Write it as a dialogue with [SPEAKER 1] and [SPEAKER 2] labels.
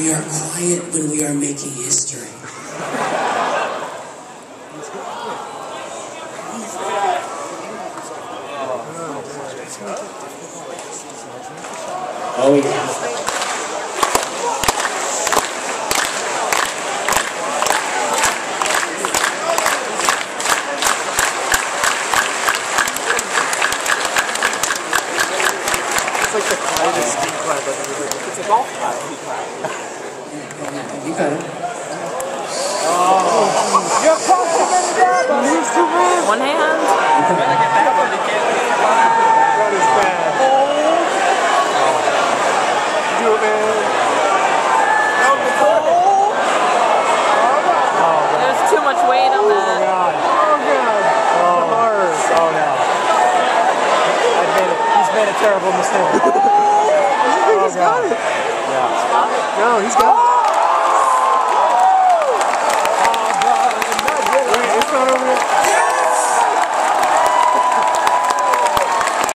[SPEAKER 1] We are quiet when we are making history. Oh yeah.
[SPEAKER 2] It's like the quietest steam clap I've ever heard. It's a golf clap.
[SPEAKER 1] You got it.
[SPEAKER 2] Oh, you're crossing it down. He's too bad.
[SPEAKER 3] One hand.
[SPEAKER 2] That is bad. Do it, man.
[SPEAKER 3] There's too much weight on that.
[SPEAKER 2] Oh, God. Oh, hard. Oh, no. He's made a terrible mistake.
[SPEAKER 4] He's got it.
[SPEAKER 2] Yeah.
[SPEAKER 4] No, he's got it.